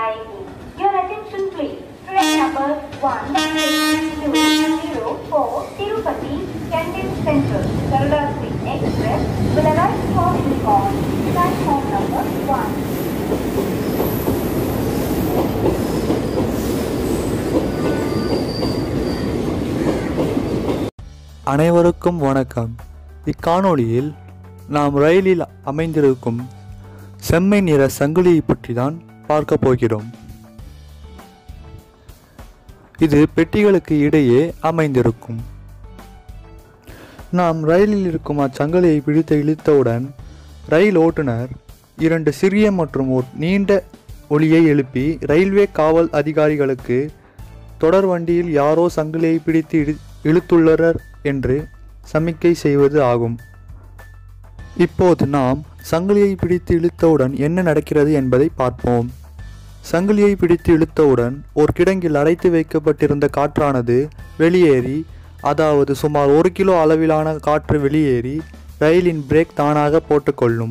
arriving. Your attention please. Train number 16204 Tirupati Canton Central Garuda Express will arrive shortly on platform number 1. அனைவருக்கும் வணக்கம். இக்காணொளியில் நாம் ரயிலில் அமைந்திருக்கும் செம்மை நிற சங்கிலியை பற்றி தான் பார்க்க போகிறோம். இது பெட்டிகளுக்கு இடையே அமைந்திருக்கும். நாம் ரயிலில் இருக்கும் அச்சங்கிலியை பிடித்து இழுத்தவுடன் ரயில் ஓட்டுநர் 2 சிறிய மற்றும் ஒரு நீண்ட ஒலியை எழுப்பி ரயில்வே காவல் அதிகாரிகளுக்கு தொடர் வண்டியில் யாரோ சங்கிலியை பிடித்து இழுத்துள்ளனர் என்று சமிக்கை செய்வது ஆகும். இப்போது நாம் சங்கிலியை பிடித்து இழுத்தவுடன் என்ன நடக்கிறது என்பதை பார்ப்போம். சங்கிலியை பிடித்து இழுத்தவுடன் ஒரு கிடங்கில் அடைத்து வைக்கப்பட்டிருந்த காற்றானது வெளியேறி, அதாவது சுமார் 1 கிலோ அளவிலான காற்று வெளியேறி ரயிலின் பிரேக் தானாக போட்டுக்கொள்ளும்.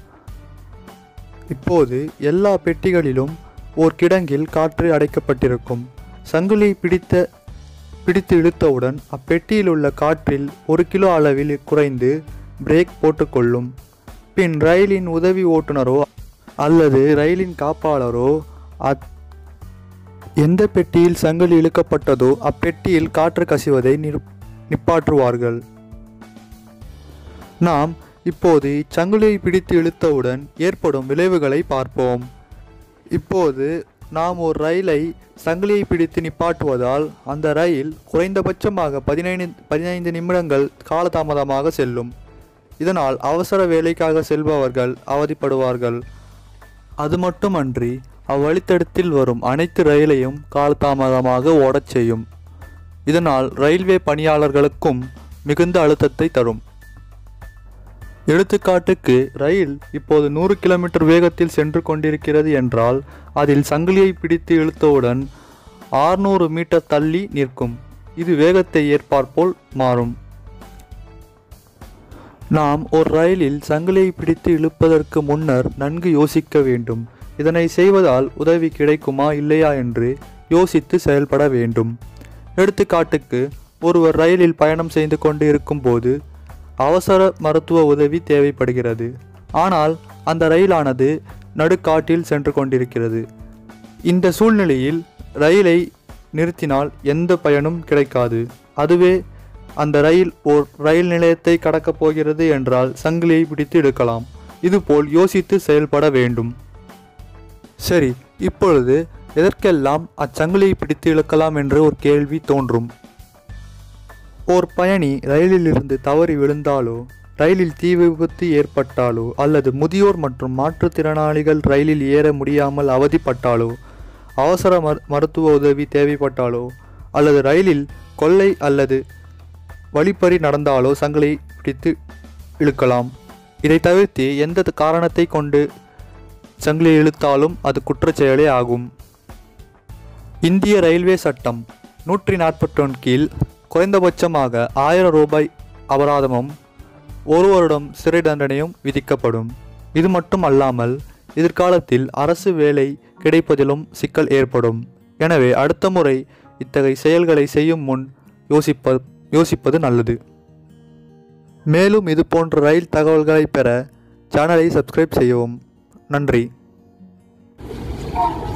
இப்போது எல்லா பெட்டிகளிலும் ஒரு கிடங்கில் காற்று அடைக்கப்பட்டிருக்கும். சங்கிலியை பிடித்து இழுத்தவுடன் அப்பெட்டியில் உள்ள காற்றில் 1 கிலோ அளவில் குறைந்து பிரேக் போட்டுக்கொள்ளும். பின் ரயிலின் உதவி ஓட்டுநரோ அல்லது ரயிலின் காப்பாளரோ எந்த பெட்டியில் சங்கிலி இழுக்கப்பட்டதோ அப்பெட்டியில் காற்று கசிவதை நிப்பாற்றுவார்கள். நாம் இப்போது இச்சங்கிலியை பிடித்து இழுத்தவுடன் ஏற்படும் விளைவுகளை பார்ப்போம். இப்போது நாம் ஒரு ரயிலை சங்கிலியை பிடித்து நிப்பாட்டுவதால் அந்த ரயில் குறைந்தபட்சமாக 15 நிமிடங்கள் காலதாமதமாக செல்லும். இதனால் அவசர வேலைக்காக செல்பவர்கள் அவதிப்படுவார்கள். அது மட்டுமன்றி அவ்வழித்தடத்தில் வரும் அனைத்து ரயிலையும் காலதாமதமாக ஓடச் செய்யும். இதனால் ரயில்வே பணியாளர்களுக்கும் மிகுந்த அழுத்தத்தை தரும். எடுத்துக்காட்டுக்கு, ரயில் இப்போது 100 கிலோமீட்டர் வேகத்தில் சென்று கொண்டிருக்கிறது என்றால் அதில் சங்கிலியை பிடித்து இழுத்தவுடன் 600 மீட்டர் தள்ளி நிற்கும். இது வேகத்தை ஏற்பாற்போல் மாறும். நாம் ஒரு ரயிலில் சங்கிலியை பிடித்து இழுப்பதற்கு முன்னர் நன்கு யோசிக்க வேண்டும். இதனை செய்வதால் உதவி கிடைக்குமா இல்லையா என்று யோசித்து செயல்பட வேண்டும். எடுத்துக்காட்டுக்கு, ஒருவர் ரயிலில் பயணம் செய்து கொண்டு இருக்கும் போது அவசர மருத்துவ உதவி தேவைப்படுகிறது. ஆனால் அந்த ரயிலானது நடுக்காட்டில் சென்று கொண்டிருக்கிறது. இந்த சூழ்நிலையில் ரயிலை நிறுத்தினால் எந்த பயனும் கிடைக்காது. அதுவே அந்த ரயில் ரயில் நிலையத்தை கடக்கப் போகிறது என்றால் சங்கிலியை பிடித்து இழுக்கலாம். இதுபோல் யோசித்து செயல்பட வேண்டும். சரி, இப்பொழுது எதற்கெல்லாம் அச்சங்கிலியை பிடித்து இழுக்கலாம் என்று ஒரு கேள்வி தோன்றும். ஓர் பயணி ரயிலில் இருந்து தவறி விழுந்தாலோ, ரயிலில் தீ விபத்து ஏற்பட்டாலோ, அல்லது முதியோர் மற்றும் மாற்றுத்திறனாளிகள் ரயிலில் ஏற முடியாமல் அவதிப்பட்டாலோ, அவசர மருத்துவ உதவி தேவைப்பட்டாலோ, அல்லது ரயிலில் கொள்ளை அல்லது வழிப்பறி நடந்தாலோ சங்கிலியை பிடித்து இழுக்கலாம். இதை தவிர்த்து எந்த காரணத்தை கொண்டு சங்கிலியை இழுத்தாலும் அது குற்றச்செயலே ஆகும். இந்திய ரயில்வே சட்டம் 141 கீழ் குறைந்தபட்சமாக 1000 ரூபாய் அபராதமும் 1 வருடம் சிறை தண்டனையும் விதிக்கப்படும். இது மட்டும் அல்லாமல் எதிர்காலத்தில் அரசு வேலை கிடைப்பதிலும் சிக்கல் ஏற்படும். எனவே அடுத்த முறை இத்தகைய செயல்களை செய்யும் முன் யோசிப்பது நல்லது. மேலும் இது போன்ற ரயில் தகவல்களை பெற சேனலை சப்ஸ்கிரைப் செய்யவும். நன்றி.